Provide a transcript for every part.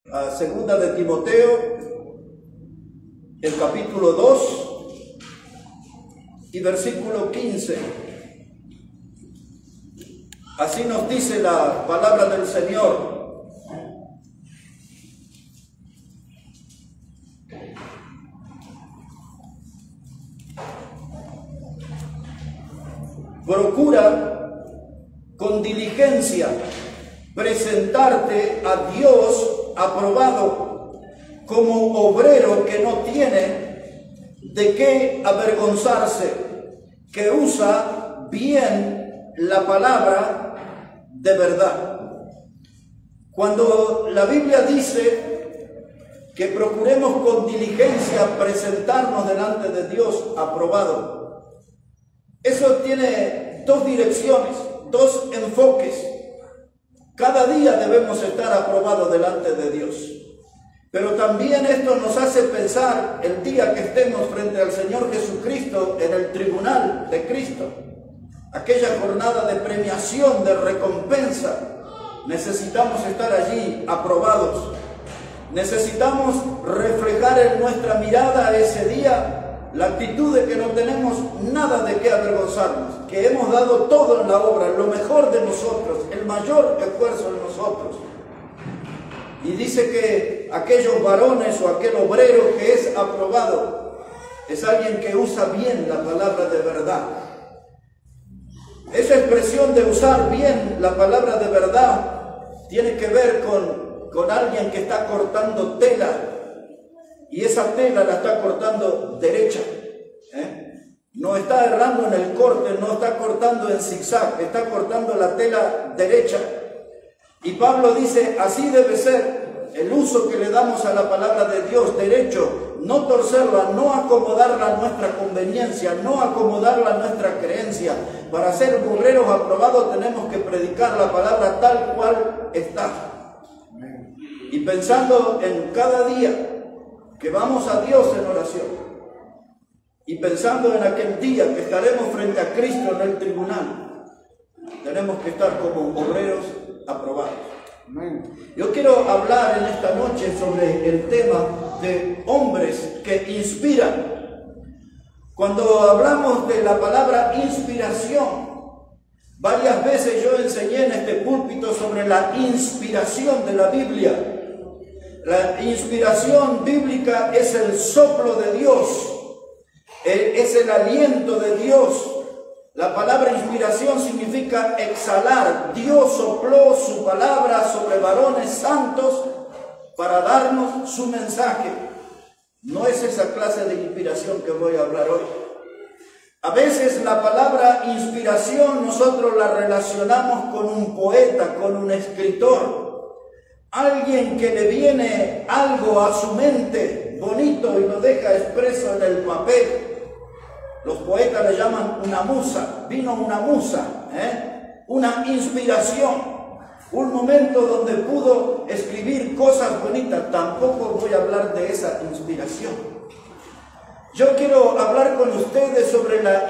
a segunda de Timoteo, el capítulo 2 y versículo 15. Así nos dice la palabra del Señor. Procura con diligencia presentarte a Dios aprobado, como obrero que no tiene de qué avergonzarse, que usa bien la palabra de verdad. Cuando la Biblia dice que procuremos con diligencia presentarnos delante de Dios aprobado, eso tiene dos direcciones, dos enfoques. Cada día debemos estar aprobados delante de Dios. Pero también esto nos hace pensar el día que estemos frente al Señor Jesucristo en el tribunal de Cristo. Aquella jornada de premiación, de recompensa. Necesitamos estar allí aprobados. Necesitamos reflejar en nuestra mirada ese día la actitud de que no tenemos nada de qué avergonzarnos, que hemos dado todo en la obra, lo mejor de nosotros, el mayor esfuerzo en nosotros. Y dice que aquellos varones o aquel obrero que es aprobado es alguien que usa bien la palabra de verdad. Esa expresión de usar bien la palabra de verdad tiene que ver con alguien que está cortando tela. Y esa tela la está cortando derecha. No está errando en el corte, no está cortando en zigzag, está cortando la tela derecha. Y Pablo dice, así debe ser el uso que le damos a la palabra de Dios, derecho, no torcerla, no acomodarla a nuestra conveniencia, no acomodarla a nuestra creencia. Para ser obreros aprobados tenemos que predicar la palabra tal cual está. Y pensando en cada día que vamos a Dios en oración y pensando en aquel día que estaremos frente a Cristo en el tribunal, tenemos que estar como obreros aprobados. Yo quiero hablar en esta noche sobre el tema de hombres que inspiran. Cuando hablamos de la palabra inspiración, varias veces yo enseñé en este púlpito sobre la inspiración de la Biblia. La inspiración bíblica es el soplo de Dios, es el aliento de Dios. La palabra inspiración significa exhalar. Dios sopló su palabra sobre varones santos para darnos su mensaje. No es esa clase de inspiración que voy a hablar hoy. A veces la palabra inspiración nosotros la relacionamos con un poeta, con un escritor. Alguien que le viene algo a su mente bonito y lo deja expreso en el papel. Los poetas le llaman una musa. Vino una musa, una inspiración, un momento donde pudo escribir cosas bonitas. Tampoco voy a hablar de esa inspiración. Yo quiero hablar con ustedes sobre la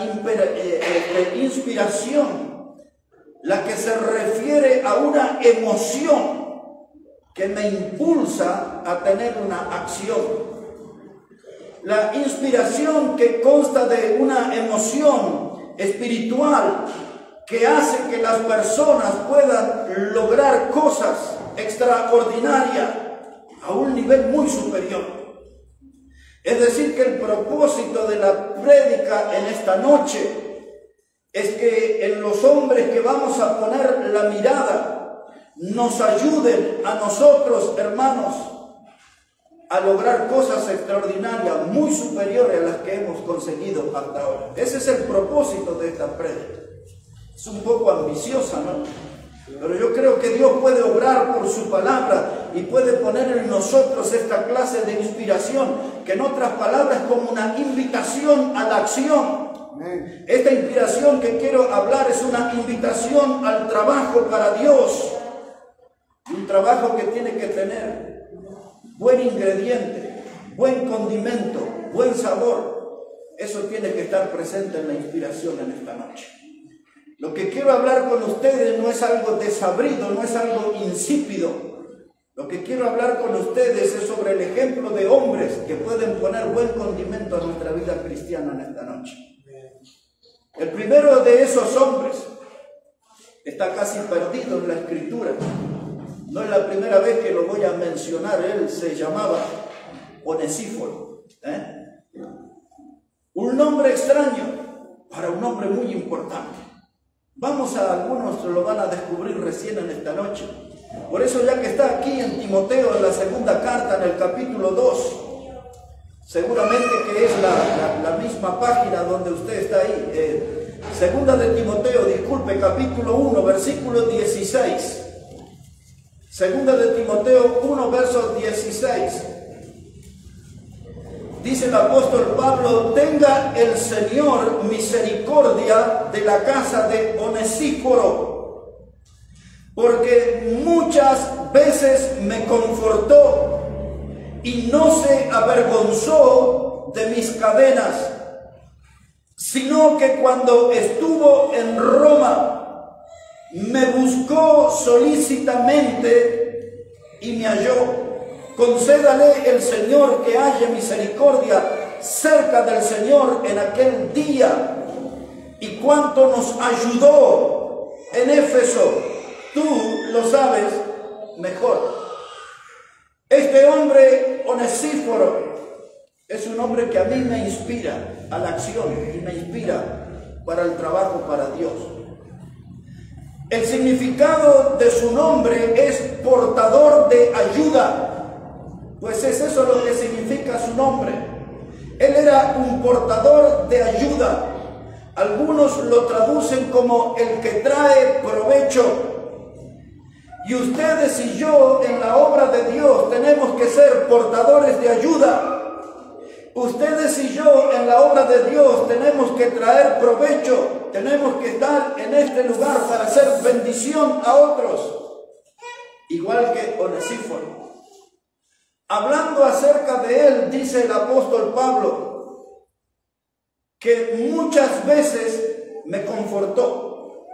inspiración, la que se refiere a una emoción que me impulsa a tener una acción. La inspiración que consta de una emoción espiritual que hace que las personas puedan lograr cosas extraordinarias a un nivel muy superior. Es decir, que el propósito de la prédica en esta noche es que en los hombres que vamos a poner la mirada nos ayuden a nosotros, hermanos, a lograr cosas extraordinarias, muy superiores a las que hemos conseguido hasta ahora. Ese es el propósito de esta prédica. Es un poco ambiciosa, ¿no? Pero yo creo que Dios puede obrar por su palabra y puede poner en nosotros esta clase de inspiración, que en otras palabras es como una invitación a la acción. Esta inspiración que quiero hablar es una invitación al trabajo para Dios. Un trabajo que tiene que tener buen ingrediente, buen condimento, buen sabor. Eso tiene que estar presente en la inspiración en esta noche. Lo que quiero hablar con ustedes no es algo desabrido, no es algo insípido. Lo que quiero hablar con ustedes es sobre el ejemplo de hombres que pueden poner buen condimento a nuestra vida cristiana en esta noche. El primero de esos hombres está casi perdido en la Escritura. No es la primera vez que lo voy a mencionar. Él se llamaba Onesíforo. Un nombre extraño para un hombre muy importante. Algunos lo van a descubrir recién en esta noche. Por eso, ya que está aquí en Timoteo, en la segunda carta, en el capítulo 2, seguramente que es la misma página donde usted está ahí. Segunda de Timoteo, capítulo 1, versículo 16. Segunda de Timoteo 1, verso 16. Dice el apóstol Pablo: tenga el Señor misericordia de la casa de Onesíforo, porque muchas veces me confortó y no se avergonzó de mis cadenas, sino que cuando estuvo en Roma me buscó solícitamente y me halló. Concédale el Señor que haya misericordia cerca del Señor en aquel día. Y cuánto nos ayudó en Éfeso, tú lo sabes mejor. Este hombre Onesíforo es un hombre que a mí me inspira a la acción y me inspira para el trabajo para Dios. El significado de su nombre es portador de ayuda. Pues es eso lo que significa su nombre. Él era un portador de ayuda. Algunos lo traducen como el que trae provecho. Y ustedes y yo en la obra de Dios tenemos que ser portadores de ayuda. Ustedes y yo en la obra de Dios tenemos que traer provecho. Tenemos que estar en este lugar para hacer bendición a otros. Igual que Onesíforo. Hablando acerca de él, dice el apóstol Pablo, que muchas veces me confortó.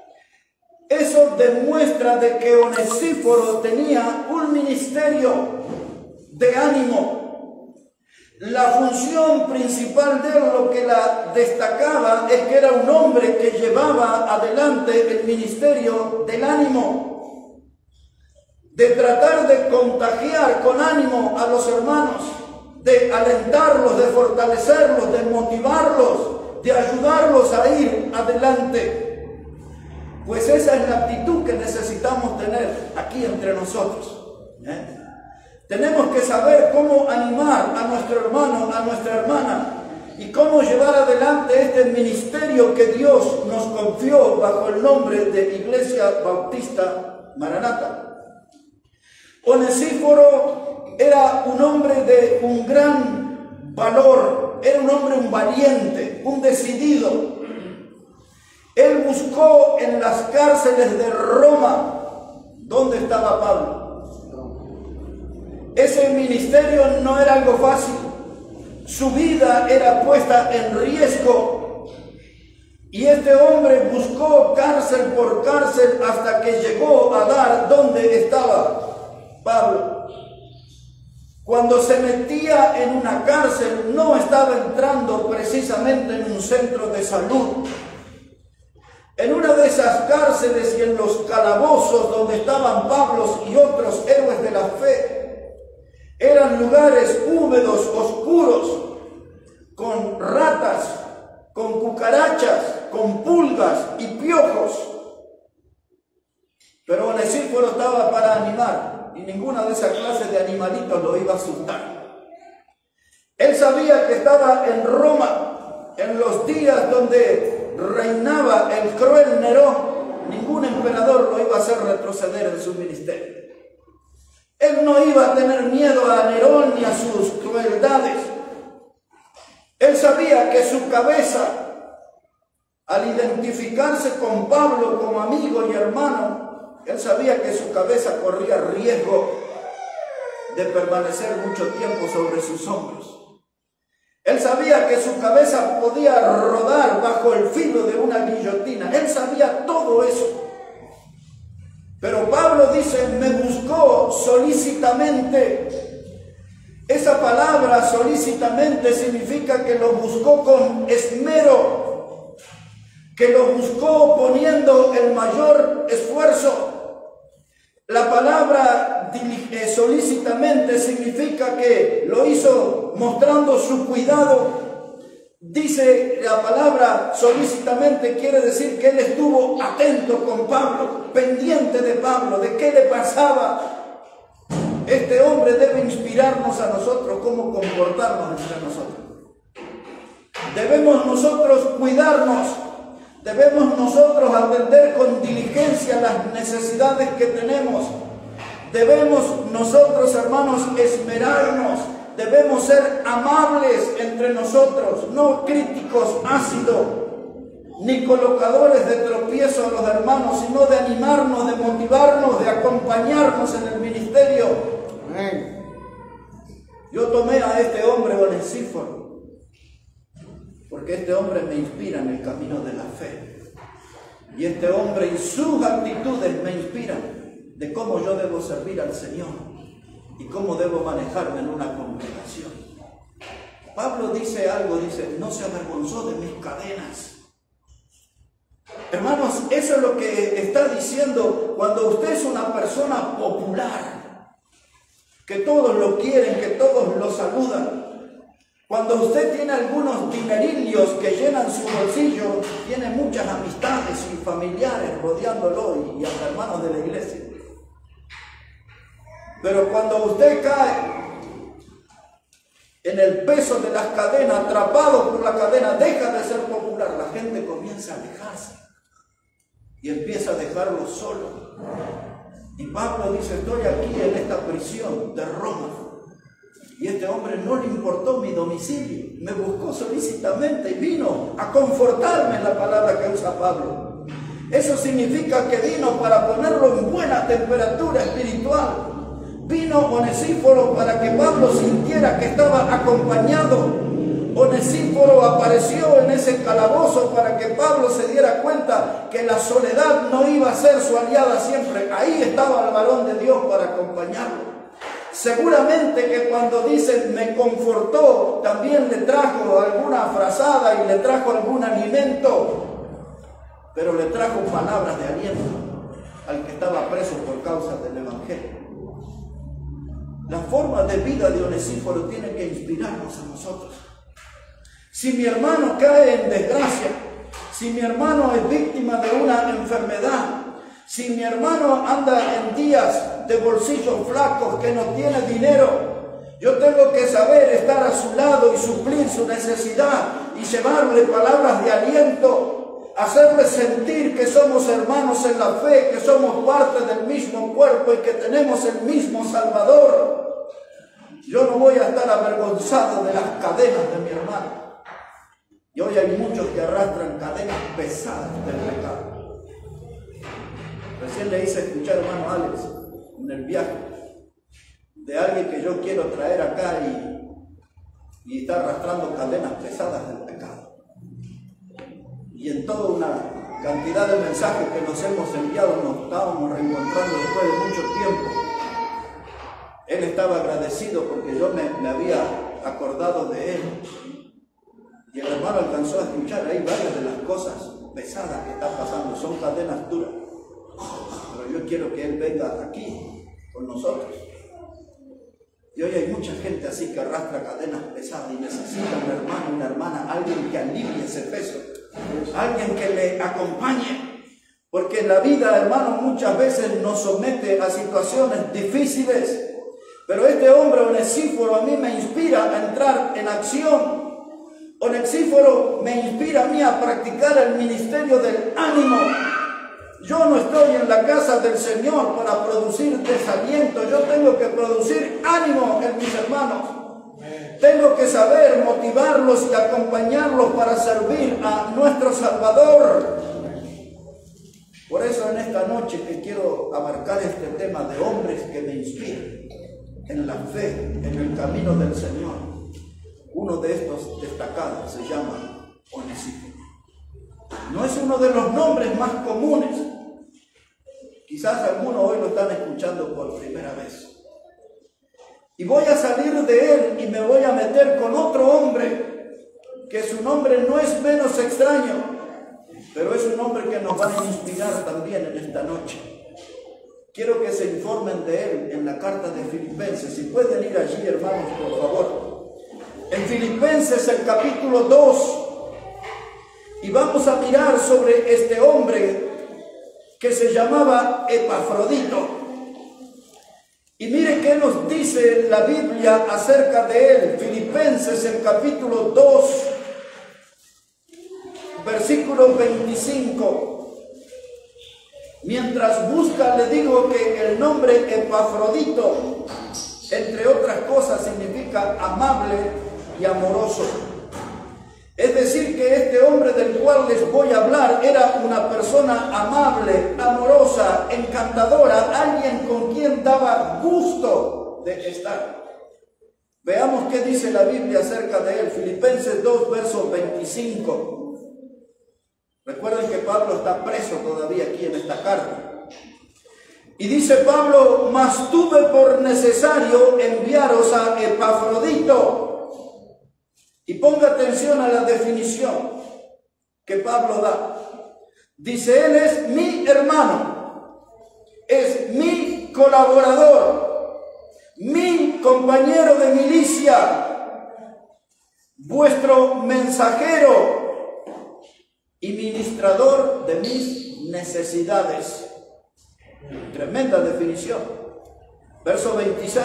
Eso demuestra de que Onesíforo tenía un ministerio de ánimo. La función principal de él, lo que la destacaba, es que era un hombre que llevaba adelante el ministerio del ánimo, de tratar de contagiar con ánimo a los hermanos, de alentarlos, de fortalecerlos, de motivarlos, de ayudarlos a ir adelante. Pues esa es la actitud que necesitamos tener aquí entre nosotros. Tenemos que saber cómo animar a nuestro hermano, a nuestra hermana, y cómo llevar adelante este ministerio que Dios nos confió bajo el nombre de Iglesia Bautista Maranata. Onesíforo era un hombre de un gran valor, era un hombre, un valiente, un decidido. Él buscó en las cárceles de Roma. ¿Dónde estaba Pablo? Ese ministerio no era algo fácil. Su vida era puesta en riesgo. Y este hombre buscó cárcel por cárcel hasta que llegó a dar donde estaba Pablo. Cuando se metía en una cárcel, no estaba entrando precisamente en un centro de salud. En una de esas cárceles y en los calabozos donde estaban Pablo y otros héroes de la fe, eran lugares húmedos, oscuros, con ratas, con cucarachas, con pulgas y piojos. Pero Onesíforo estaba para animar. Y ninguna de esas clases de animalitos lo iba a asustar. Él sabía que estaba en Roma, en los días donde reinaba el cruel Nerón. Ningún emperador lo iba a hacer retroceder en su ministerio. Él no iba a tener miedo a Nerón ni a sus crueldades. Él sabía que su cabeza, al identificarse con Pablo como amigo y hermano, él sabía que su cabeza corría riesgo de permanecer mucho tiempo sobre sus hombros. Él sabía que su cabeza podía rodar bajo el filo de una guillotina. Él sabía todo eso. Pero Pablo dice, me buscó solícitamente. Esa palabra solícitamente significa que lo buscó con esmero, que lo buscó poniendo el mayor esfuerzo. La palabra solícitamente significa que lo hizo mostrando su cuidado. Dice la palabra solícitamente, quiere decir que él estuvo atento con Pablo, pendiente de Pablo, de qué le pasaba. Este hombre debe inspirarnos a nosotros cómo comportarnos entre nosotros. Debemos nosotros cuidarnos, debemos nosotros atender con diligencia las necesidades que tenemos. Debemos nosotros, hermanos, esmerarnos. Debemos ser amables entre nosotros, no críticos ácidos, ni colocadores de tropiezo a los hermanos, sino de animarnos, de motivarnos, de acompañarnos en el ministerio. Amén. Yo tomé a este hombre Onesíforo, porque este hombre me inspira en el camino de la fe. Y este hombre y sus actitudes me inspiran de cómo yo debo servir al Señor y cómo debo manejarme en una congregación. Pablo dice algo, dice, no se avergonzó de mis cadenas. Hermanos, eso es lo que está diciendo cuando usted es una persona popular, que todos lo quieren, que todos lo saludan. Cuando usted tiene algunos dinerillos que llenan su bolsillo, tiene muchas amistades y familiares rodeándolo y hasta hermanos de la iglesia. Pero cuando usted cae en el peso de las cadenas, atrapado por la cadena, deja de ser popular, la gente comienza a alejarse y empieza a dejarlo solo. Y Pablo dice, estoy aquí en esta prisión de Roma. Y este hombre no le importó mi domicilio, me buscó solícitamente y vino a confortarme, en la palabra que usa Pablo. Eso significa que vino para ponerlo en buena temperatura espiritual. Vino Onesíforo para que Pablo sintiera que estaba acompañado. Onesíforo apareció en ese calabozo para que Pablo se diera cuenta que la soledad no iba a ser su aliada siempre. Ahí estaba el varón de Dios para acompañarlo. Seguramente que cuando dicen me confortó, también le trajo alguna frazada y le trajo algún alimento, pero le trajo palabras de aliento al que estaba preso por causa del Evangelio. La forma de vida de Onesíforo tiene que inspirarnos a nosotros. Si mi hermano cae en desgracia, si mi hermano es víctima de una enfermedad, si mi hermano anda en días de bolsillos flacos, que no tiene dinero, yo tengo que saber estar a su lado y suplir su necesidad y llevarle palabras de aliento, hacerle sentir que somos hermanos en la fe, que somos parte del mismo cuerpo y que tenemos el mismo Salvador. Yo no voy a estar avergonzado de las cadenas de mi hermano. Y hoy hay muchos que arrastran cadenas pesadas del pecado. Recién le hice escuchar, hermano Alex, en el viaje, de alguien que yo quiero traer acá y está arrastrando cadenas pesadas del pecado. Y en toda una cantidad de mensajes que nos hemos enviado, nos estábamos reencontrando después de mucho tiempo. Él estaba agradecido porque yo me había acordado de él. Y el hermano alcanzó a escuchar ahí varias de las cosas pesadas que están pasando. Son cadenas duras. Pero yo quiero que él venga aquí con nosotros. Y hoy hay mucha gente así que arrastra cadenas pesadas y necesita un hermano, una hermana, alguien que alivie ese peso. Alguien que le acompañe. Porque la vida, hermano, muchas veces nos somete a situaciones difíciles. Pero este hombre Onesíforo a mí me inspira a entrar en acción. Onesíforo me inspira a mí a practicar el ministerio del ánimo. Yo no estoy en la casa del Señor para producir desaliento. Yo tengo que producir ánimo en mis hermanos. Tengo que saber motivarlos y acompañarlos para servir a nuestro Salvador. Por eso en esta noche que quiero abarcar este tema de hombres que me inspiran en la fe, en el camino del Señor. Uno de estos destacados se llama Onesíforo. No es uno de los nombres más comunes. Quizás algunos hoy lo están escuchando por primera vez. Y voy a salir de él y me voy a meter con otro hombre, que su nombre no es menos extraño, pero es un hombre que nos va a inspirar también en esta noche. Quiero que se informen de él en la carta de Filipenses. Si pueden ir allí, hermanos, por favor. En Filipenses, el capítulo 2, y vamos a mirar sobre este hombre que se llamaba Epafrodito. Y mire qué nos dice la Biblia acerca de él. Filipenses, el capítulo 2, versículo 25. Mientras busca, le digo que el nombre Epafrodito, entre otras cosas, significa amable y amoroso. Es decir, que este hombre del cual les voy a hablar era una persona amable, amorosa, encantadora, alguien con quien daba gusto de estar. Veamos qué dice la Biblia acerca de él. Filipenses 2, verso 25. Recuerden que Pablo está preso todavía aquí en esta carta. Y dice Pablo: mas tuve por necesario enviaros a Epafrodito. Y ponga atención a la definición que Pablo da. Dice: él es mi hermano, es mi colaborador, mi compañero de milicia, vuestro mensajero y ministrador de mis necesidades. Tremenda definición. Verso 26.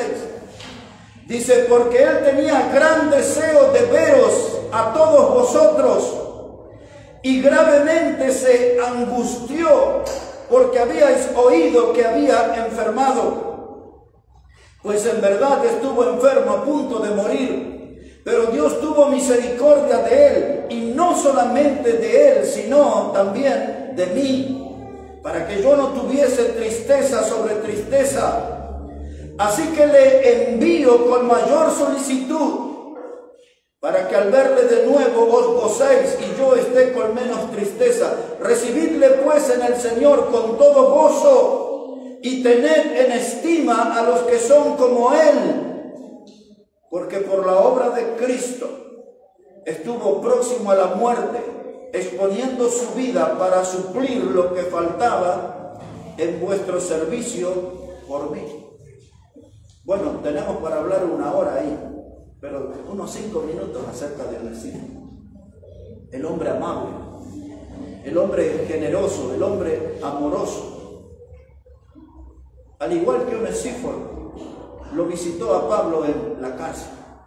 Dice: porque él tenía gran deseo de veros a todos vosotros y gravemente se angustió porque habíais oído que había enfermado. Pues en verdad estuvo enfermo a punto de morir, pero Dios tuvo misericordia de él, y no solamente de él, sino también de mí, para que yo no tuviese tristeza sobre tristeza. Así que le envío con mayor solicitud, para que al verle de nuevo os gocéis y yo esté con menos tristeza. Recibidle pues en el Señor con todo gozo y tened en estima a los que son como Él, porque por la obra de Cristo estuvo próximo a la muerte, exponiendo su vida para suplir lo que faltaba en vuestro servicio por mí. Bueno, tenemos para hablar una hora ahí, pero unos 5 minutos acerca de Onesíforo. El hombre amable, el hombre generoso, el hombre amoroso. Al igual que Onesíforo, lo visitó a Pablo en la cárcel.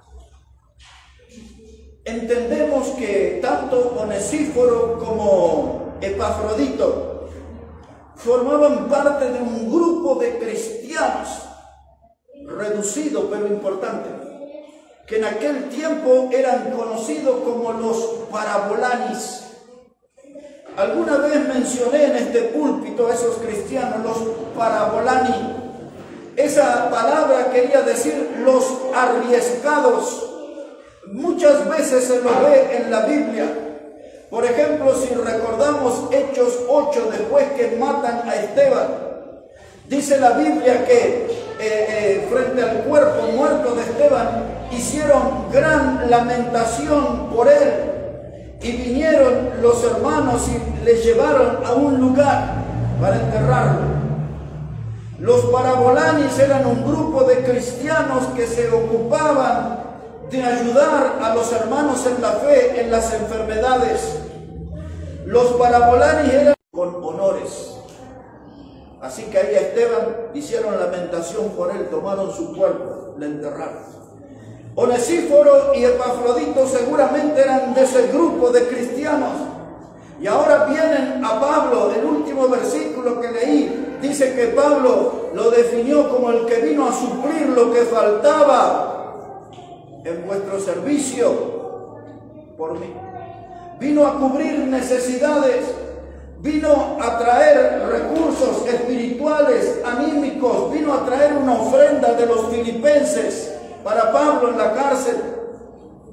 Entendemos que tanto Onesíforo como Epafrodito formaban parte de un grupo de cristianos reducido pero importante, que en aquel tiempo eran conocidos como los parabolanis. Alguna vez mencioné en este púlpito a esos cristianos, los parabolani. Esa palabra quería decir los arriesgados. Muchas veces se lo ve en la Biblia. Por ejemplo, si recordamos Hechos 8, después que matan a Esteban, dice la Biblia que frente al cuerpo muerto de Esteban hicieron gran lamentación por él, y vinieron los hermanos y le llevaron a un lugar para enterrarlo. Los parabolanis eran un grupo de cristianos que se ocupaban de ayudar a los hermanos en la fe, en las enfermedades. Los parabolanis eran con honores. Así que ahí a Esteban hicieron lamentación por él, tomaron su cuerpo, le enterraron. Onesíforo y Epafrodito seguramente eran de ese grupo de cristianos. Y ahora vienen a Pablo. El último versículo que leí dice que Pablo lo definió como el que vino a suplir lo que faltaba en vuestro servicio por mí. Vino a cubrir necesidades. Vino a traer recursos espirituales, anímicos. Vino a traer una ofrenda de los filipenses para Pablo en la cárcel.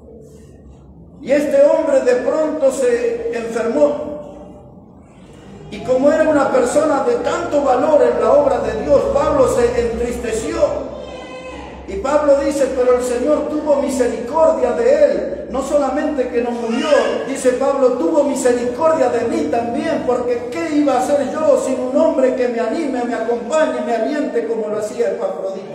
Y este hombre de pronto se enfermó. Y como era una persona de tanto valor en la obra de Dios, Pablo se entristeció. Y Pablo dice, pero el Señor tuvo misericordia de él. No solamente que no murió, dice Pablo, tuvo misericordia de mí también, porque ¿qué iba a hacer yo sin un hombre que me anime, me acompañe, me aliente como lo hacía Epafrodito?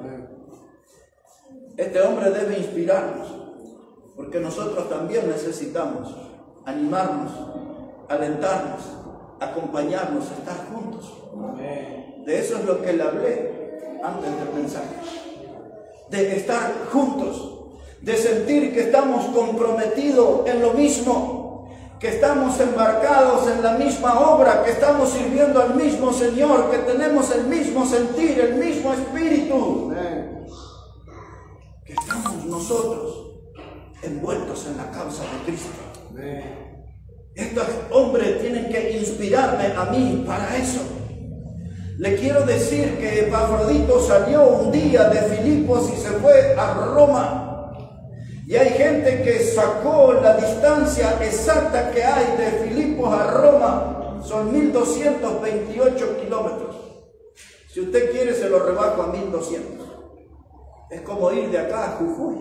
Este hombre debe inspirarnos, porque nosotros también necesitamos animarnos, alentarnos, acompañarnos, estar juntos. De eso es lo que le hablé antes del mensaje. De estar juntos, de sentir que estamos comprometidos en lo mismo, que estamos embarcados en la misma obra, que estamos sirviendo al mismo Señor, que tenemos el mismo sentir, el mismo espíritu. Que estamos nosotros envueltos en la causa de Cristo. Estos hombres tienen que inspirarme a mí para eso. Le quiero decir que Epafrodito salió un día de Filipos y se fue a Roma. Y hay gente que sacó la distancia exacta que hay de Filipos a Roma. Son 1228 kilómetros. Si usted quiere se lo rebajo a 1200. Es como ir de acá a Jujuy.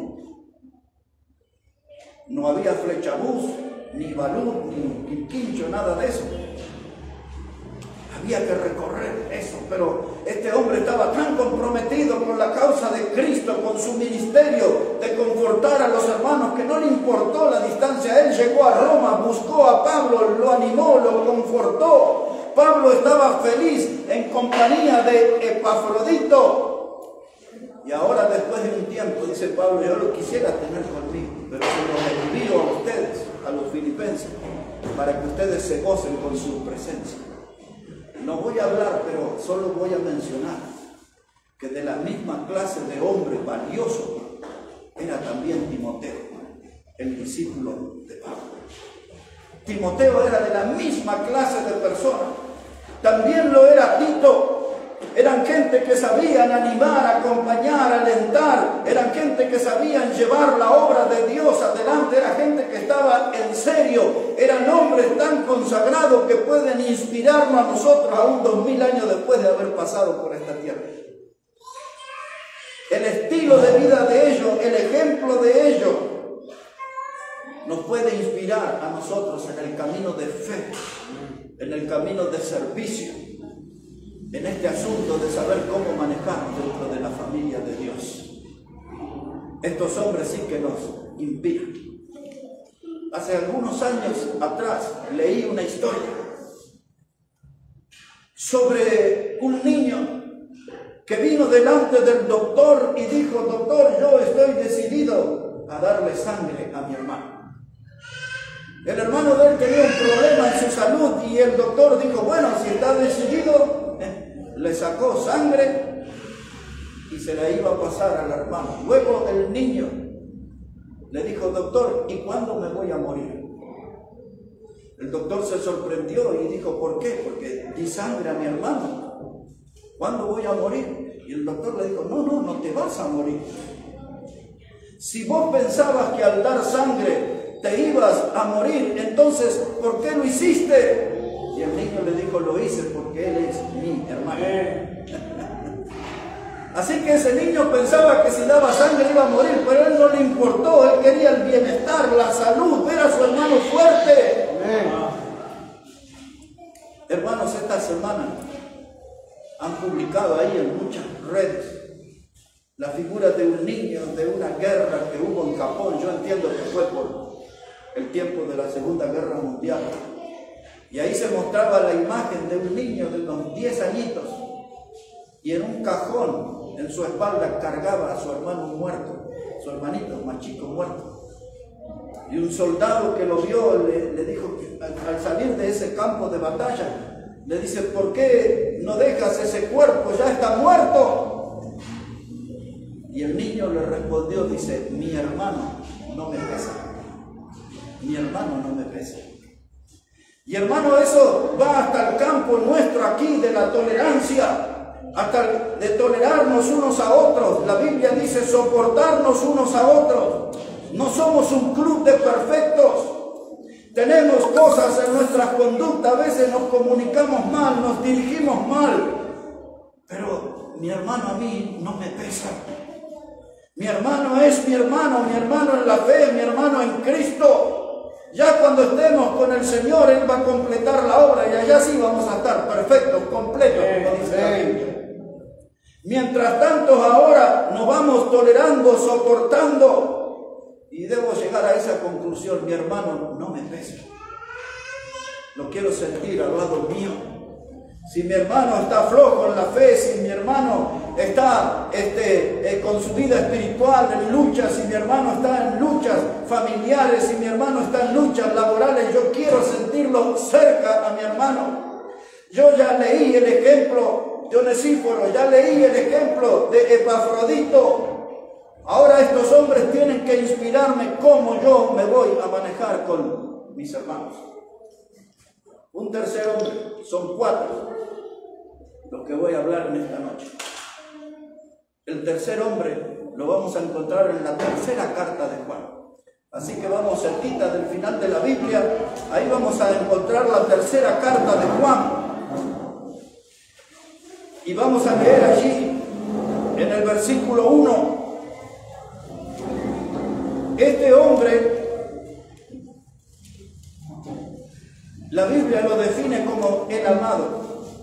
No había flechabús, ni balú, ni quincho, nada de eso. Había que recorrer eso, pero este hombre estaba tan comprometido con la causa de Cristo, con su ministerio, de confortar a los hermanos, que no le importó la distancia. Él llegó a Roma, buscó a Pablo, lo animó, lo confortó. Pablo estaba feliz en compañía de Epafrodito. Y ahora, después de un tiempo, dice Pablo, yo lo quisiera tener conmigo, pero se los envío a ustedes, a los filipenses, para que ustedes se gocen con su presencia. No voy a hablar, pero solo voy a mencionar que de la misma clase de hombre valioso era también Timoteo, el discípulo de Pablo. Timoteo era de la misma clase de persona. También lo era Tito. Eran gente que sabían animar, acompañar, alentar. Eran gente que sabían llevar la obra de Dios adelante. Era gente que estaba en serio. Eran hombres tan consagrados que pueden inspirarnos a nosotros aún 2000 años después de haber pasado por esta tierra. El estilo de vida de ellos, el ejemplo de ellos, nos puede inspirar a nosotros en el camino de fe, en el camino de servicio, en este asunto de saber cómo manejarnos dentro de la familia de Dios. Estos hombres sí que nos inspiran. Hace algunos años atrás leí una historia sobre un niño que vino delante del doctor y dijo: doctor, yo estoy decidido a darle sangre a mi hermano. El hermano de él tenía un problema en su salud y el doctor dijo: bueno, si está decidido, le sacó sangre y se la iba a pasar al hermano. Luego el niño le dijo: doctor, ¿y cuándo me voy a morir? El doctor se sorprendió y dijo: ¿por qué? Porque di sangre a mi hermano. ¿Cuándo voy a morir? Y el doctor le dijo: no te vas a morir. Si vos pensabas que al dar sangre te ibas a morir, entonces ¿por qué lo hiciste? Y el niño le dijo: lo hice porque él es mi hermano. Así que ese niño pensaba que si daba sangre iba a morir, pero a él no le importó. Él quería el bienestar, la salud, ver a su hermano fuerte. Hermanos, esta semana han publicado ahí en muchas redes la figura de un niño de una guerra que hubo en Japón. Yo entiendo que fue por el tiempo de la Segunda Guerra Mundial. Y ahí se mostraba la imagen de un niño de unos 10 añitos y en un cajón en su espalda cargaba a su hermano muerto, su hermanito más chico muerto. Y un soldado que lo vio le dijo que al salir de ese campo de batalla, le dice: ¿por qué no dejas ese cuerpo? Ya está muerto. Y el niño le respondió, dice: mi hermano no me pesa. Mi hermano no me pesa. Y hermano, eso va hasta el campo nuestro aquí de la tolerancia, hasta de tolerarnos unos a otros. La Biblia dice soportarnos unos a otros. No somos un club de perfectos. Tenemos cosas en nuestras conductas, a veces nos comunicamos mal, nos dirigimos mal, pero mi hermano a mí no me pesa. Mi hermano es mi hermano en la fe, mi hermano en Cristo. Ya cuando estemos con el Señor, Él va a completar la obra y allá sí vamos a estar perfectos, completos, como dice la Biblia. Mientras tanto, ahora nos vamos tolerando, soportando. Y debo llegar a esa conclusión: mi hermano no me pesa. Lo quiero sentir al lado mío. Si mi hermano está flojo en la fe, si mi hermano está con su vida espiritual en luchas, si mi hermano está en luchas familiares, si mi hermano está en luchas laborales, yo quiero sentirlo cerca a mi hermano. Yo ya leí el ejemplo de Onesíforo, ya leí el ejemplo de Epafrodito. Ahora estos hombres tienen que inspirarme cómo yo me voy a manejar con mis hermanos. Un tercer hombre, son 4 los que voy a hablar en esta noche. El tercer hombre lo vamos a encontrar en la tercera carta de Juan. Así que vamos cerquita del final de la Biblia, ahí vamos a encontrar la tercera carta de Juan. Y vamos a leer allí, en el versículo 1, este hombre, la Biblia lo define como el amado.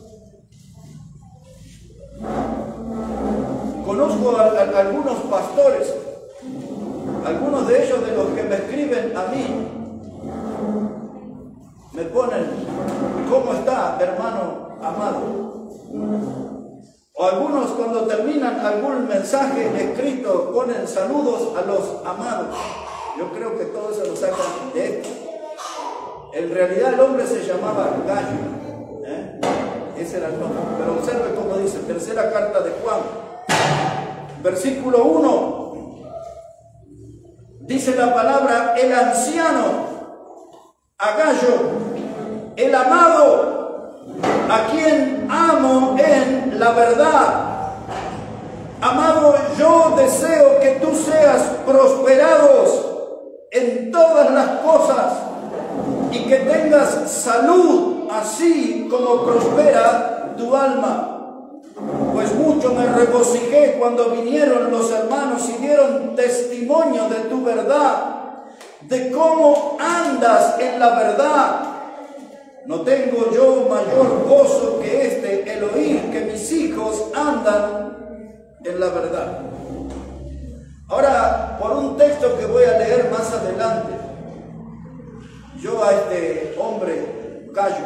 Conozco a algunos pastores, algunos de ellos de los que me escriben a mí, me ponen: ¿cómo está, hermano amado? O algunos, cuando terminan algún mensaje escrito, ponen saludos a los amados. Yo creo que todo eso lo sacan de esto. En realidad el hombre se llamaba Gallo, ese era el nombre. Pero observe cómo dice, tercera carta de Juan, versículo 1, dice la palabra: el anciano, a Gallo, el amado, a quien amo en la verdad. Amado, yo deseo que tú seas prosperados en todas las cosas y que tengas salud, así como prospera tu alma. Pues mucho me regocijé cuando vinieron los hermanos y dieron testimonio de tu verdad, de cómo andas en la verdad. No tengo yo mayor gozo que este, el oír que mis hijos andan en la verdad. Ahora, por un texto que voy a leer más adelante, yo a este hombre, Gallo,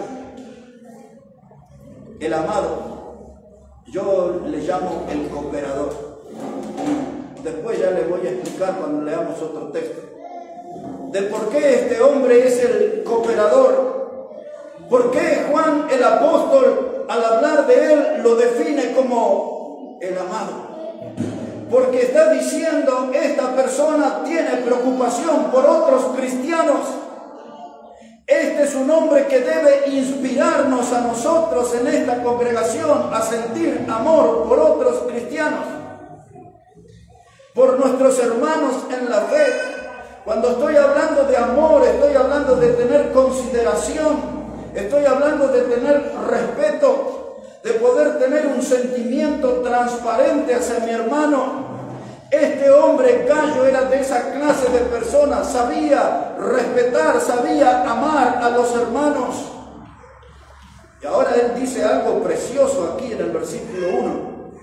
el amado, yo le llamo el cooperador. Después ya le voy a explicar cuando leamos otro texto de por qué este hombre es el cooperador. ¿Por qué Juan el apóstol, al hablar de él, lo define como el amado? Porque está diciendo: esta persona tiene preocupación por otros cristianos. Este es un hombre que debe inspirarnos a nosotros en esta congregación a sentir amor por otros cristianos, por nuestros hermanos en la fe. Cuando estoy hablando de amor, estoy hablando de tener consideración. Estoy hablando de tener respeto, de poder tener un sentimiento transparente hacia mi hermano. Este hombre, Gallo, era de esa clase de personas, sabía respetar, sabía amar a los hermanos. Y ahora él dice algo precioso aquí en el versículo 1,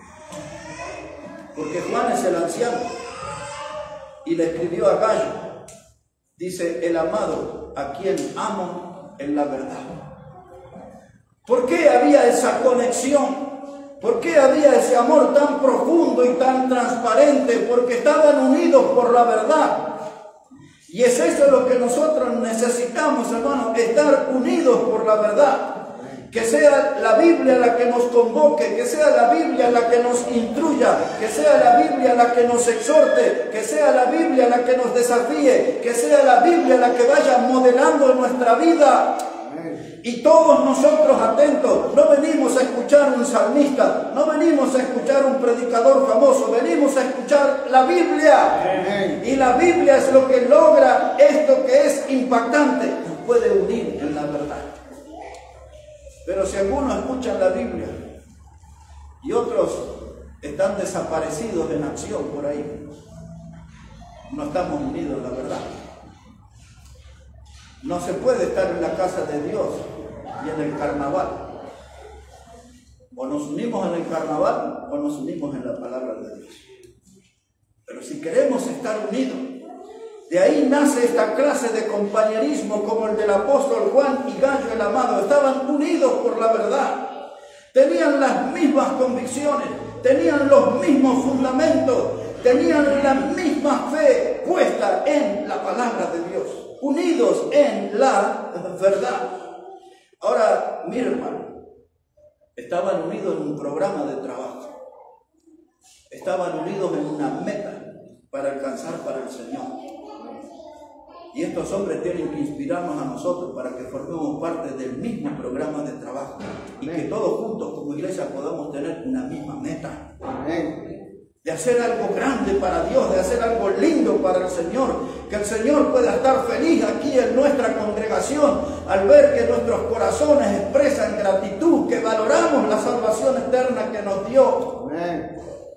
porque Juan es el anciano y le escribió a Gallo. Dice: el amado, a quien amo en la verdad. ¿Por qué había esa conexión? ¿Por qué había ese amor tan profundo y tan transparente? Porque estaban unidos por la verdad. Y es eso lo que nosotros necesitamos, hermanos, estar unidos por la verdad. Que sea la Biblia la que nos convoque, que sea la Biblia la que nos instruya, que sea la Biblia la que nos exhorte, que sea la Biblia la que nos desafíe, que sea la Biblia la que vaya modelando nuestra vida. Y todos nosotros atentos, no venimos a escuchar un salmista, no venimos a escuchar un predicador famoso, venimos a escuchar la Biblia. Y la Biblia es lo que logra esto que es impactante. puede unir en la verdad. Pero si algunos escuchan la Biblia y otros están desaparecidos en acción por ahí, no estamos unidos en la verdad. No se puede estar en la casa de Dios y en el carnaval. O nos unimos en el carnaval o nos unimos en la palabra de Dios. Pero si queremos estar unidos, de ahí nace esta clase de compañerismo como el del apóstol Juan y Gallo el Amado. Estaban unidos por la verdad. Tenían las mismas convicciones, tenían los mismos fundamentos, tenían la misma fe puesta en la palabra de Dios, unidos en la verdad. Ahora, mi hermano, estaban unidos en un programa de trabajo, estaban unidos en una meta para alcanzar para el Señor. Y estos hombres tienen que inspirarnos a nosotros para que formemos parte del mismo programa de trabajo y que todos juntos como iglesia podamos tener una misma meta. Amén. De hacer algo grande para Dios, de hacer algo lindo para el Señor, que el Señor pueda estar feliz aquí en nuestra congregación al ver que nuestros corazones expresan gratitud, que valoramos la salvación eterna que nos dio. Amén.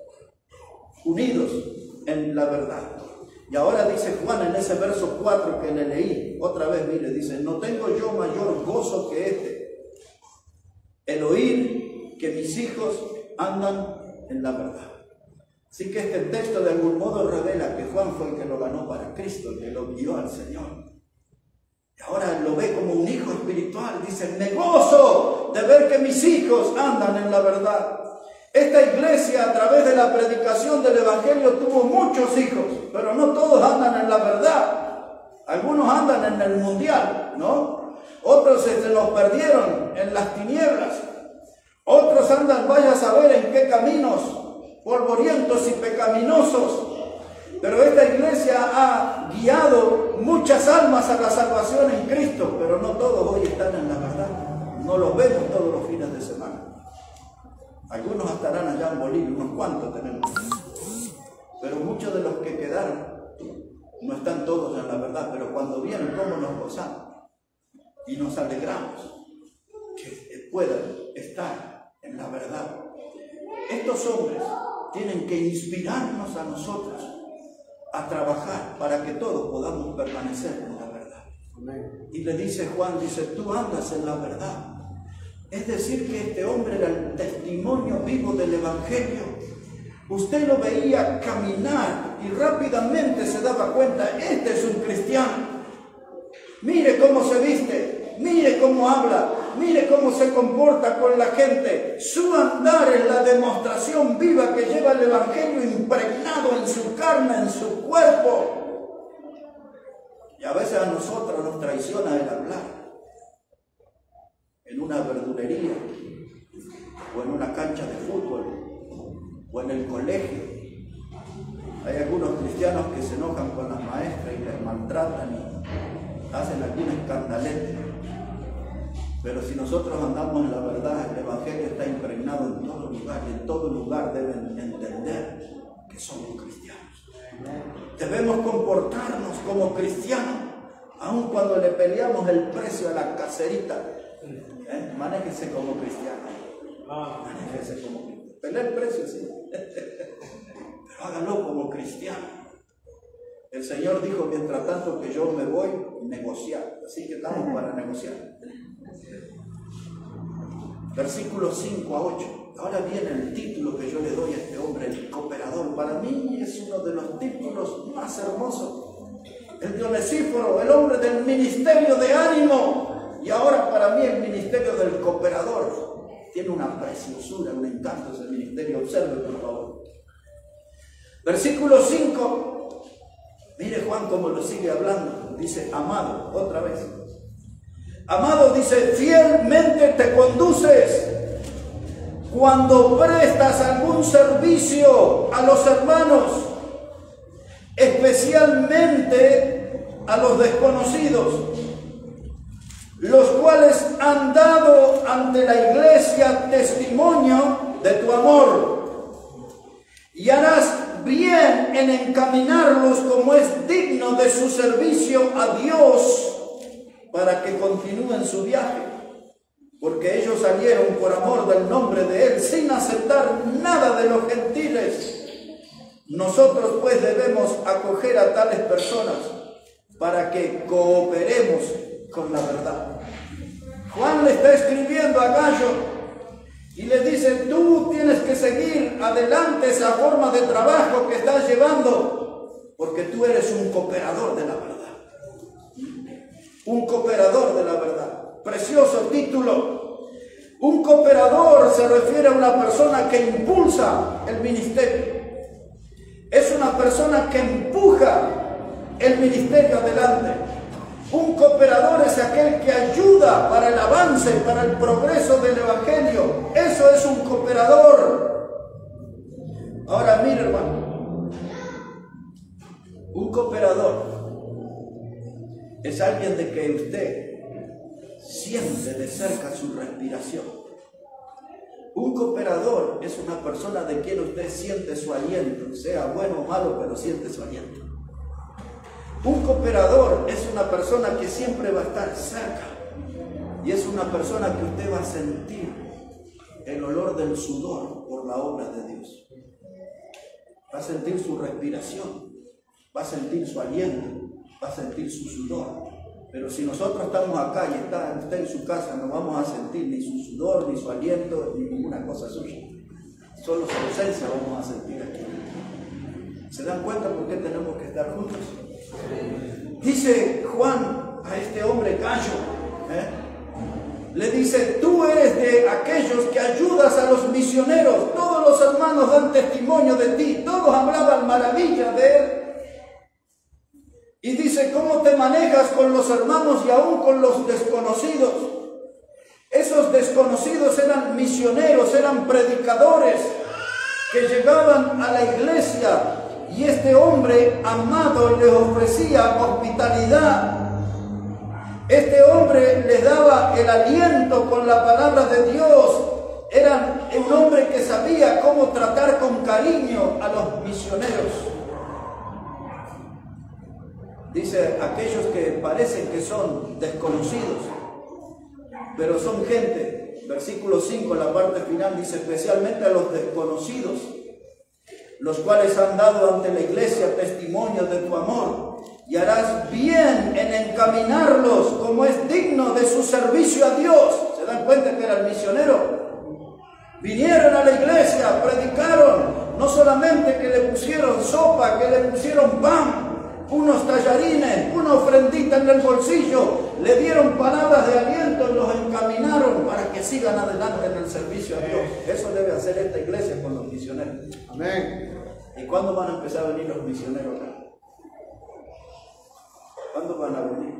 Unidos en la verdad. Y ahora dice Juan en ese verso 4 que le leí, otra vez mire, dice: no tengo yo mayor gozo que este, el oír que mis hijos andan en la verdad. Así que este texto de algún modo revela que Juan fue el que lo ganó para Cristo, el que lo guió al Señor. Y ahora lo ve como un hijo espiritual, dice: me gozo de ver que mis hijos andan en la verdad. Esta iglesia a través de la predicación del Evangelio tuvo muchos hijos, pero no todos andan en la verdad. Algunos andan en el mundial, ¿no? Otros se los perdieron en las tinieblas. Otros andan, vaya a saber en qué caminos polvorientos y pecaminosos. Pero esta iglesia ha guiado muchas almas a la salvación en Cristo, pero no todos hoy están en la verdad. No los vemos todos los fines de semana. Algunos estarán allá en Bolivia, unos cuantos tenemos. Pero muchos de los que quedaron no están todos en la verdad, pero cuando vienen, ¿cómo nos gozamos? Y nos alegramos que puedan estar en la verdad. Estos hombres tienen que inspirarnos a nosotros a trabajar para que todos podamos permanecer en la verdad. Amén. Y le dice Juan, dice: tú andas en la verdad. Es decir, que este hombre era el testimonio vivo del Evangelio. Usted lo veía caminar y rápidamente se daba cuenta: este es un cristiano. Mire cómo se viste, mire cómo habla, mire cómo se comporta con la gente. Su andar es la demostración viva que lleva el Evangelio impregnado en su carne, en su cuerpo. Y a veces a nosotros nos traiciona el hablar. En una verdulería, o en una cancha de fútbol, o en el colegio. Hay algunos cristianos que se enojan con las maestras y les maltratan y hacen algún escandalete. Pero si nosotros andamos en la verdad, el Evangelio está impregnado en todo lugar, y en todo lugar deben entender que somos cristianos. Debemos comportarnos como cristianos, aun cuando le peleamos el precio a la caserita. Manéjese como cristiano. Manéjese como cristiano. Pelea el precio, sí. Pero hágalo como cristiano. El Señor dijo: mientras tanto que yo me voy, negociar. Así que estamos para negociar. Versículos 5 a 8. Ahora viene el título que yo le doy a este hombre, el cooperador. Para mí es uno de los títulos más hermosos. El de Onesíforo, el hombre del ministerio de ánimo. Y ahora para mí el ministerio del cooperador tiene una preciosura, un encanto ese ministerio. Observe, por favor. Versículo 5. Mire Juan cómo lo sigue hablando. Dice: amado, otra vez. Amado, dice: fielmente te conduces cuando prestas algún servicio a los hermanos, especialmente a los desconocidos, los cuales han dado ante la iglesia testimonio de tu amor, y harás bien en encaminarlos como es digno de su servicio a Dios para que continúen su viaje, porque ellos salieron por amor del nombre de Él, sin aceptar nada de los gentiles. Nosotros pues debemos acoger a tales personas para que cooperemos con la verdad. Juan le está escribiendo a Gallo y le dice: tú tienes que seguir adelante esa forma de trabajo que estás llevando, porque tú eres un cooperador de la verdad. Un cooperador de la verdad. Precioso título. Un cooperador se refiere a una persona que impulsa el ministerio. Es una persona que empuja el ministerio adelante. Un cooperador es aquel que ayuda para el avance, para el progreso del evangelio. Eso es un cooperador. Ahora mire, hermano, un cooperador es alguien de que usted siente de cerca su respiración. Un cooperador es una persona de quien usted siente su aliento, sea bueno o malo, pero siente su aliento. Un cooperador es una persona que siempre va a estar cerca, y es una persona que usted va a sentir el olor del sudor por la obra de Dios. Va a sentir su respiración, va a sentir su aliento, va a sentir su sudor. Pero si nosotros estamos acá y está usted en su casa, no vamos a sentir ni su sudor, ni su aliento, ni ninguna cosa suya. Solo su ausencia vamos a sentir aquí. ¿Se dan cuenta por qué tenemos que estar juntos? Dice Juan a este hombre Gallo, le dice: tú eres de aquellos que ayudas a los misioneros. Todos los hermanos dan testimonio de ti, todos hablaban maravilla de él. Y dice: ¿cómo te manejas con los hermanos y aún con los desconocidos? Esos desconocidos eran misioneros, eran predicadores que llegaban a la iglesia, y este hombre amado les ofrecía hospitalidad. Este hombre les daba el aliento con la palabra de Dios. Era un hombre que sabía cómo tratar con cariño a los misioneros. Dice: aquellos que parecen que son desconocidos, pero son gente. Versículo 5, la parte final, dice: especialmente a los desconocidos, los cuales han dado ante la iglesia testimonio de tu amor, y harás bien en encaminarlos como es digno de su servicio a Dios. ¿Se dan cuenta que era el misionero? Vinieron a la iglesia, predicaron, no solamente que le pusieron sopa, que le pusieron pan, unos tallarines, una ofrendita en el bolsillo, le dieron palabras de aliento y los encaminaron para que sigan adelante en el servicio a Dios. Eso debe hacer esta iglesia con los misioneros. Amén. ¿Y cuándo van a empezar a venir los misioneros acá? ¿Cuándo van a venir?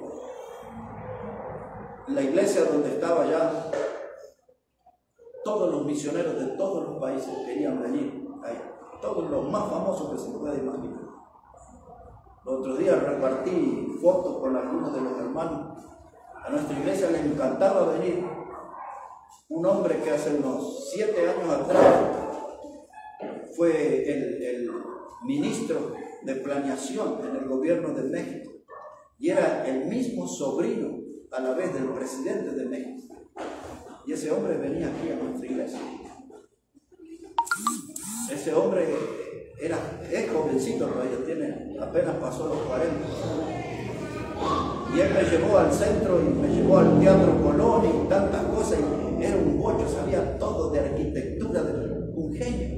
La iglesia donde estaba ya, todos los misioneros de todos los países querían venir ahí. Todos los más famosos que se puede imaginar. El otro día repartí fotos con algunos de los hermanos. A nuestra iglesia les encantaba venir. Un hombre que hace unos 7 años atrás fue el ministro de planeación en el gobierno de México, y era el mismo sobrino a la vez del presidente de México. Y ese hombre venía aquí a nuestra iglesia. Ese hombre es jovencito todavía, apenas pasó los 40. Y él me llevó al centro y me llevó al Teatro Colón y tantas cosas, y era un bocho, sabía todo de arquitectura, un genio.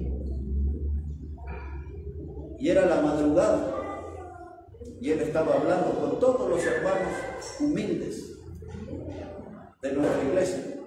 Y era la madrugada, y él estaba hablando con todos los hermanos humildes de nuestra iglesia.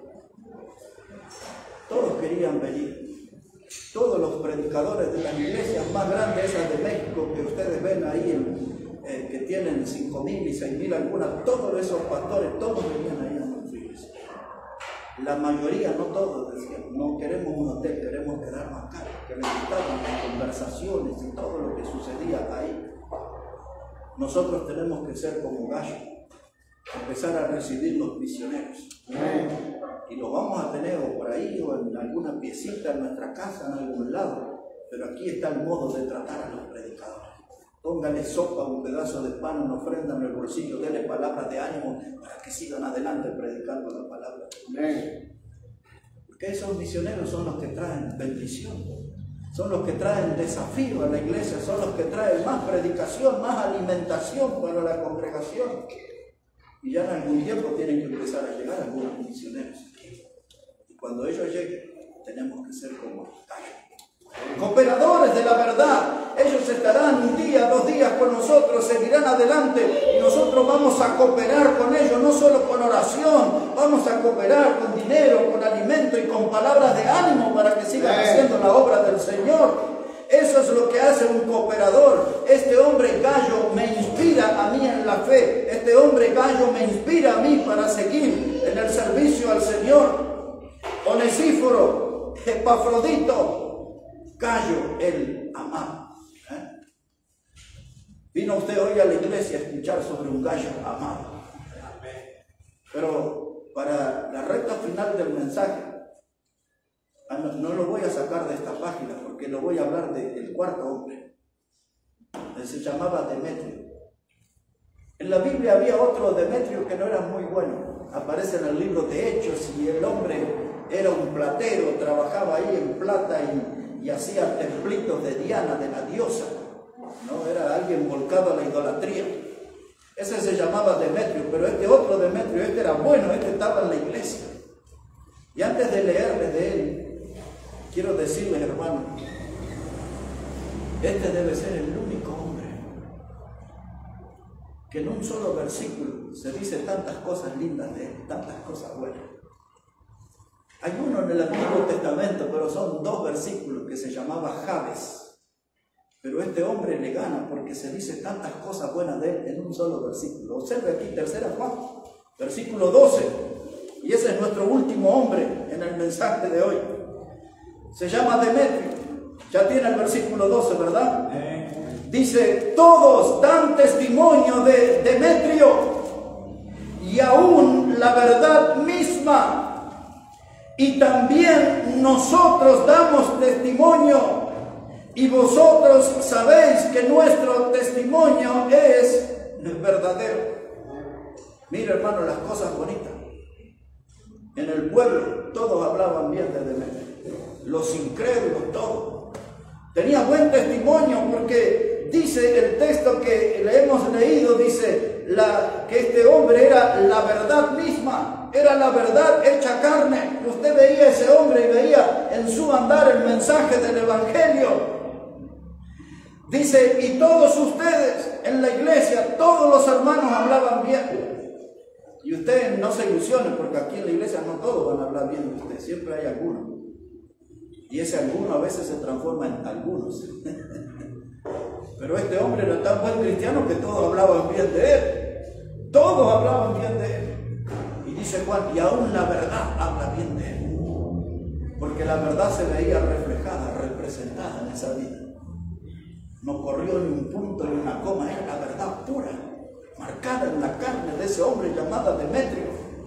Todos querían venir. Todos los predicadores de las iglesias más grandes, esas de México que ustedes ven ahí, que tienen 5,000 y 6,000 algunas, todos esos pastores, todos venían ahí a nuestra iglesia. La mayoría, no todos, decían: no queremos un hotel, queremos quedarnos acá, que les gustaban las conversaciones y todo lo que sucedía ahí. Nosotros tenemos que ser como Gallo, empezar a recibir los misioneros. Y los vamos a tener o por ahí o en alguna piecita en nuestra casa, en algún lado. Pero aquí está el modo de tratar a los predicadores. Póngale sopa, un pedazo de pan, una ofrenda en el bolsillo, denle palabras de ánimo para que sigan adelante predicando la palabra. Porque esos misioneros son los que traen bendición, son los que traen desafío a la iglesia, son los que traen más predicación, más alimentación para la congregación. Y ya en algún tiempo tienen que empezar a llegar algunos misioneros aquí. Y cuando ellos lleguen, tenemos que ser como cooperadores de la verdad. Ellos estarán un día, 2 días con nosotros, seguirán adelante y nosotros vamos a cooperar con ellos, no solo con oración, vamos a cooperar con dinero, con alimento y con palabras de ánimo para que sigan haciendo la obra del Señor. Eso es lo que hace un cooperador. Este hombre Gallo me inspira a mí en la fe. Este hombre Gallo me inspira a mí para seguir en el servicio al Señor. Onesíforo, Epafrodito, Gallo el amado. Vino usted hoy a la iglesia a escuchar sobre un Gallo amado. Pero para la recta final del mensaje, no lo voy a sacar de esta página porque lo voy a hablar del cuarto hombre. Él se llamaba Demetrio. En la Biblia había otro Demetrio que no era muy bueno. Aparece en el libro de Hechos y el hombre era un platero, trabajaba ahí en plata y hacía templitos de Diana, de la diosa. ¿No? Era alguien volcado a la idolatría. Ese se llamaba Demetrio, pero este otro Demetrio, este era bueno, este estaba en la iglesia. Y antes de leerles de él, quiero decirles, hermano, este debe ser el único hombre que en un solo versículo se dice tantas cosas lindas de él, tantas cosas buenas. Hay uno en el Antiguo Testamento, pero son 2 versículos que se llamaba Jabes. Pero este hombre le gana porque se dice tantas cosas buenas de él en un solo versículo. Observe aquí, 3 Juan, versículo 12. Y ese es nuestro último hombre en el mensaje de hoy. Se llama Demetrio. Ya tiene el versículo 12, ¿verdad? Dice, todos dan testimonio de Demetrio y aún la verdad misma. Y también nosotros damos testimonio y vosotros sabéis que nuestro testimonio es verdadero. Mira, hermano, las cosas bonitas. En el pueblo todos hablaban bien de Demetrio. Los incrédulos, todos. Tenía buen testimonio porque dice el texto que le hemos leído, dice que este hombre era la verdad misma, era la verdad hecha carne. Usted veía a ese hombre y veía en su andar el mensaje del Evangelio. Dice, y todos ustedes en la iglesia, todos los hermanos hablaban bien. Y usted no se ilusione porque aquí en la iglesia no todos van a hablar bien de usted, siempre hay algunos. Y ese alguno a veces se transforma en algunos. Pero este hombre era tan buen cristiano que todos hablaban bien de él. Todos hablaban bien de él. Y dice Juan, y aún la verdad habla bien de él. Porque la verdad se veía reflejada, representada en esa vida. No corrió ni un punto ni una coma, era la verdad pura, marcada en la carne de ese hombre llamado Demetrio.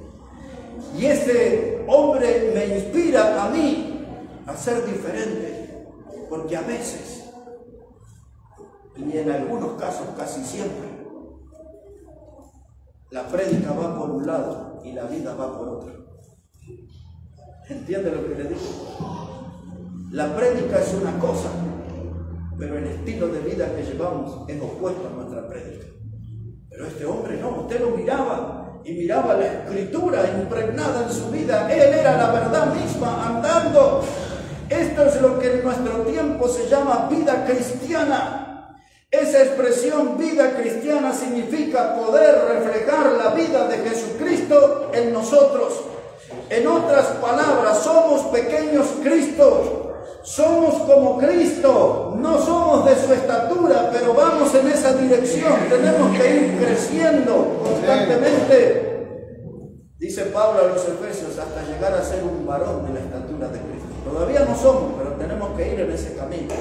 Y ese hombre me inspira a mí a ser diferente, porque a veces, y en algunos casos casi siempre, la prédica va por un lado y la vida va por otro. ¿Entiende lo que le digo? La prédica es una cosa, pero el estilo de vida que llevamos es opuesto a nuestra prédica. Pero este hombre no, usted lo miraba y miraba la escritura impregnada en su vida. Él era la verdad misma andando. Esto es lo que en nuestro tiempo se llama vida cristiana. Esa expresión vida cristiana significa poder reflejar la vida de Jesucristo en nosotros. En otras palabras, somos pequeños Cristos. Somos como Cristo, no somos de su estatura, pero vamos en esa dirección. Tenemos que ir creciendo constantemente. Dice Pablo a los Efesios, hasta llegar a ser un varón de la estatura de Cristo. Todavía no somos, pero tenemos que ir en ese camino.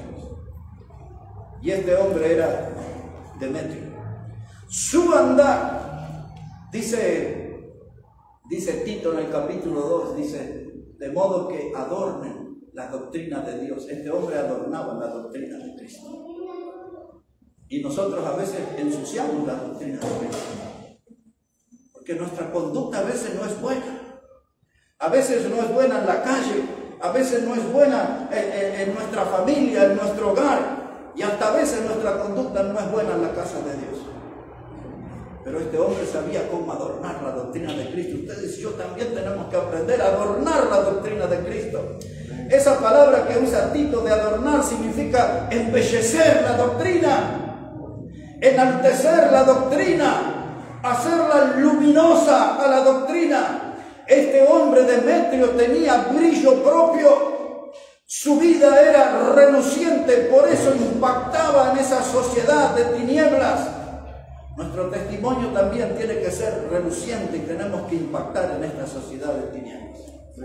Y este hombre era Demetrio. Su andar, dice Tito en el capítulo 2, dice, de modo que adornen la doctrina de Dios. Este hombre adornaba la doctrina de Cristo. Y nosotros a veces ensuciamos la doctrina de Cristo. Porque nuestra conducta a veces no es buena. A veces no es buena en la calle. A veces no es buena en nuestra familia, en nuestro hogar. Y hasta a veces nuestra conducta no es buena en la casa de Dios. Pero este hombre sabía cómo adornar la doctrina de Cristo. Ustedes y yo también tenemos que aprender a adornar la doctrina de Cristo. Esa palabra que usa Tito de adornar significa embellecer la doctrina, enaltecer la doctrina, hacerla luminosa a la doctrina. Este hombre Demetrio tenía brillo propio. Su vida era reluciente, por eso impactaba en esa sociedad de tinieblas. Nuestro testimonio también tiene que ser reluciente y tenemos que impactar en esta sociedad de tinieblas.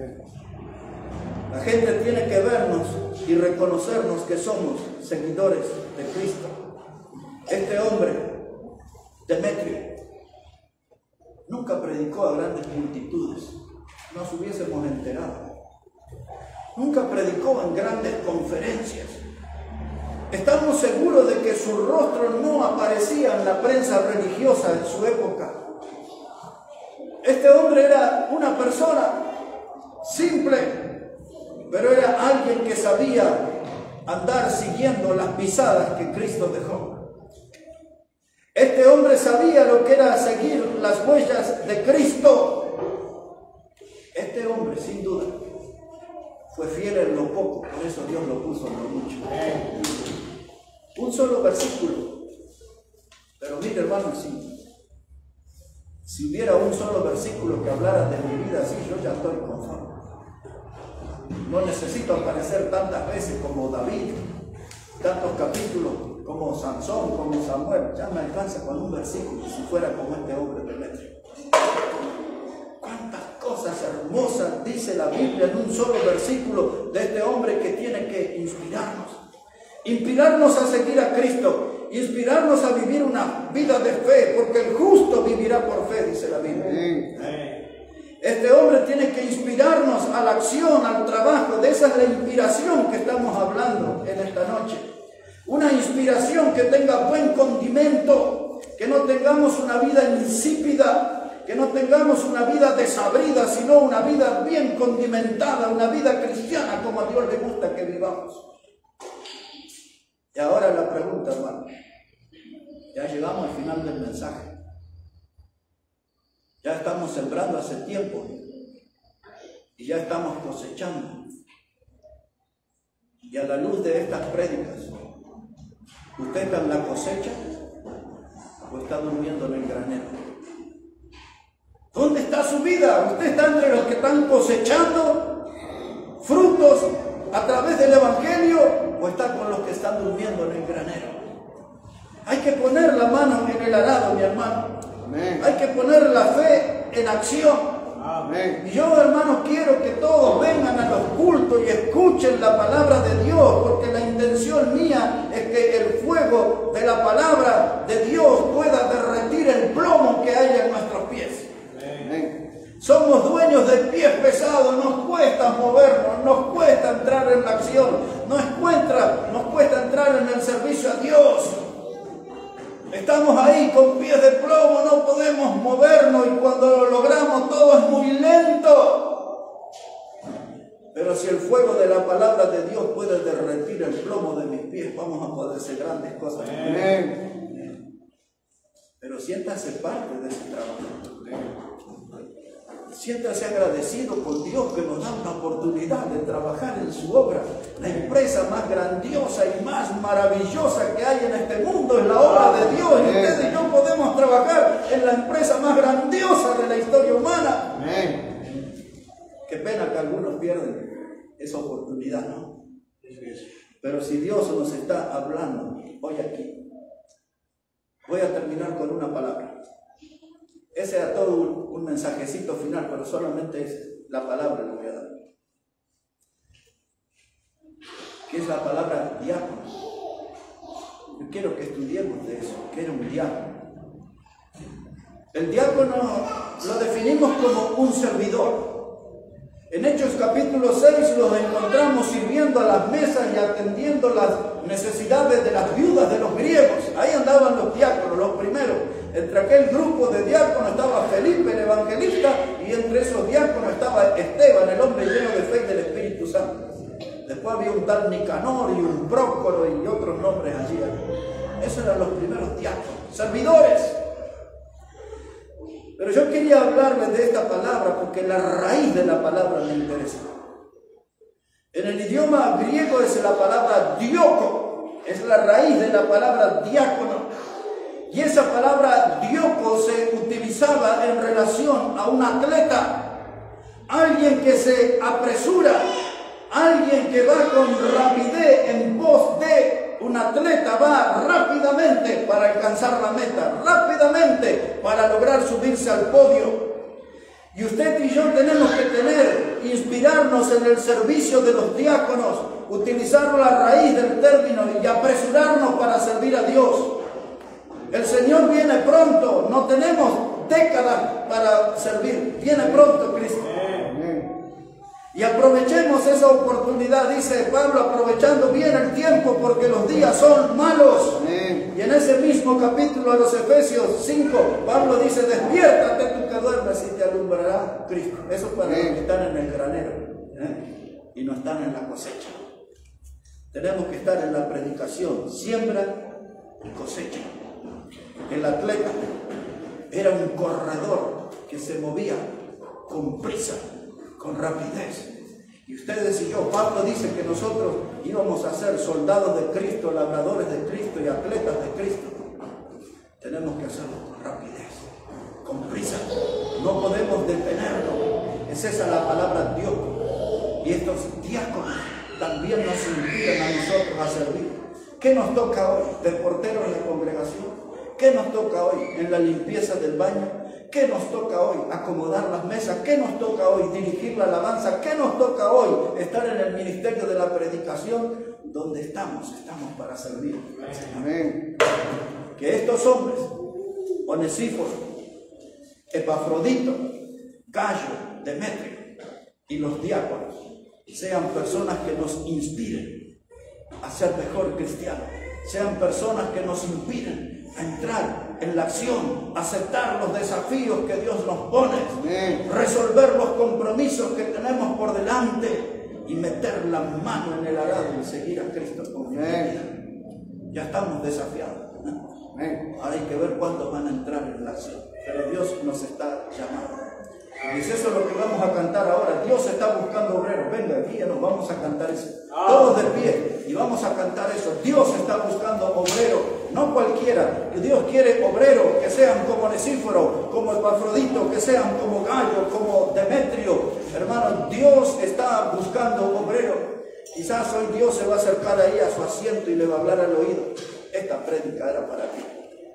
La gente tiene que vernos y reconocernos que somos seguidores de Cristo. Este hombre, Demetrio, nunca predicó a grandes multitudes, nos hubiésemos enterado. Nunca predicó en grandes conferencias. Estamos seguros de que su rostro no aparecía en la prensa religiosa en su época. Este hombre era una persona simple, pero era alguien que sabía andar siguiendo las pisadas que Cristo dejó. Este hombre sabía lo que era seguir las huellas de Cristo. Este hombre, sin duda, fue fiel en lo poco, por eso Dios lo puso en lo mucho. Un solo versículo. Pero mire, hermano, si hubiera un solo versículo que hablara de mi vida así, yo ya estoy conforme. No necesito aparecer tantas veces como David, tantos capítulos como Sansón, como Samuel. Ya me alcanza con un versículo si fuera como este hombre de Demetrio. Cuántas cosas hermosas dice la Biblia en un solo versículo de este hombre que tiene que inspirarnos. Inspirarnos a seguir a Cristo, inspirarnos a vivir una vida de fe, porque el justo vivirá por fe, dice la Biblia. Este hombre tiene que inspirarnos a la acción, al trabajo. De esa es la inspiración que estamos hablando en esta noche. Una inspiración que tenga buen condimento, que no tengamos una vida insípida, que no tengamos una vida desabrida, sino una vida bien condimentada, una vida cristiana como a Dios le gusta que vivamos. Y ahora la pregunta, hermano. Ya llegamos al final del mensaje. Ya estamos sembrando hace tiempo y ya estamos cosechando. Y a la luz de estas prédicas, ¿usted está en la cosecha o está durmiendo en el granero? ¿Dónde está su vida? ¿Usted está entre los que están cosechando frutos a través del Evangelio o está con los que están durmiendo en el granero? Hay que poner la mano en el arado, mi hermano. Amén. Hay que poner la fe en acción. Amén. Y yo, hermanos, quiero que todos vengan a los cultos y escuchen la palabra de Dios, porque la intención mía es que el fuego de la palabra de Dios pueda derretir el plomo que hay en nuestros pies. Amén. Somos dueños de pies pesados, nos cuesta movernos, nos cuesta entrar en la acción, nos cuesta entrar en el servicio a Dios. Estamos ahí con pies de plomo, no podemos movernos y cuando lo logramos todo es muy lento. Pero si el fuego de la palabra de Dios puede derretir el plomo de mis pies, vamos a poder hacer grandes cosas. Amén. Pero siéntase parte de ese trabajo. Siéntase agradecido con Dios que nos da una oportunidad de trabajar en su obra. La empresa más grandiosa y más maravillosa que hay en este mundo es la obra de Dios. Y ustedes y yo podemos trabajar en la empresa más grandiosa de la historia humana. Amén. Qué pena que algunos pierden esa oportunidad, ¿no? Pero si Dios nos está hablando hoy aquí, voy a terminar con una palabra. Ese era todo un mensajecito final, pero solamente es la palabra que voy a dar. ¿Qué es la palabra diácono? Yo quiero que estudiemos de eso, que era un diácono. El diácono lo definimos como un servidor. En Hechos capítulo 6 los encontramos sirviendo a las mesas y atendiendo las necesidades de las viudas de los griegos. Ahí andaban los diáconos, los primeros. Entre aquel grupo de diáconos estaba Felipe el evangelista, y entre esos diáconos estaba Esteban, el hombre lleno de fe y del Espíritu Santo. Después había un tal Nicanor y un Prócoro y otros nombres allí. Esos eran los primeros diáconos, servidores. Pero yo quería hablarles de esta palabra porque la raíz de la palabra me interesa. En el idioma griego es la palabra dioko, es la raíz de la palabra diácono. Y esa palabra dioko se utilizaba en relación a un atleta, alguien que se apresura, alguien que va con rapidez en pos de. Un atleta va rápidamente para alcanzar la meta, rápidamente para lograr subirse al podio. Y usted y yo tenemos que inspirarnos en el servicio de los diáconos, utilizar la raíz del término y apresurarnos para servir a Dios. El Señor viene pronto, no tenemos décadas para servir, viene pronto Cristo. Y aprovechemos esa oportunidad, dice Pablo, aprovechando bien el tiempo porque los días son malos. Y en ese mismo capítulo de los Efesios 5, Pablo dice, despiértate tú que duermes y te alumbrará Cristo. Eso para los que están en el granero y no están en la cosecha. Tenemos que estar en la predicación, siembra y cosecha. El atleta era un corredor que se movía con prisa, con rapidez. Y ustedes y yo, Pablo dice que nosotros íbamos a ser soldados de Cristo, labradores de Cristo y atletas de Cristo. Tenemos que hacerlo con rapidez, con prisa. No podemos detenerlo. Es esa la palabra Dios. Y estos diáconos también nos invitan a nosotros a servir. ¿Qué nos toca hoy? ¿De porteros en la congregación? ¿Qué nos toca hoy? ¿En la limpieza del baño? ¿Qué nos toca hoy? Acomodar las mesas. ¿Qué nos toca hoy? Dirigir la alabanza. ¿Qué nos toca hoy? Estar en el ministerio de la predicación. ¿Dónde estamos? Estamos para servir. Amén. Que estos hombres, Onesíforo, Epafrodito, Gayo, Demetrio y los diáconos, sean personas que nos inspiren a ser mejor cristianos. Sean personas que nos inspiren a entrar en la acción, aceptar los desafíos que Dios nos pone, resolver los compromisos que tenemos por delante y meter la mano en el arado y seguir a Cristo con fidelidad. Ya estamos desafiados. Ahora hay que ver cuántos van a entrar en la acción, pero Dios nos está llamando. Y es eso lo que vamos a cantar ahora. Dios está buscando obreros. Venga, aquí ya nos vamos a cantar eso. Todos de pie y vamos a cantar eso. Dios está buscando obreros, no cualquiera. Dios quiere obreros que sean como Onesíforo, como Epafrodito, que sean como Gayo, como Demetrio. Hermanos, Dios está buscando obreros. Quizás hoy Dios se va a acercar ahí a su asiento y le va a hablar al oído. Esta prédica era para ti.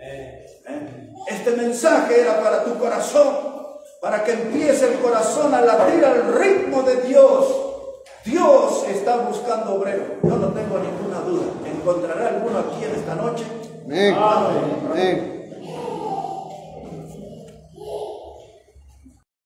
Este mensaje era para tu corazón. Para que empiece el corazón a latir al ritmo de Dios. Dios está buscando obreros. Yo no tengo ninguna duda. ¿Encontrará alguno aquí en esta noche? Amén. Amén.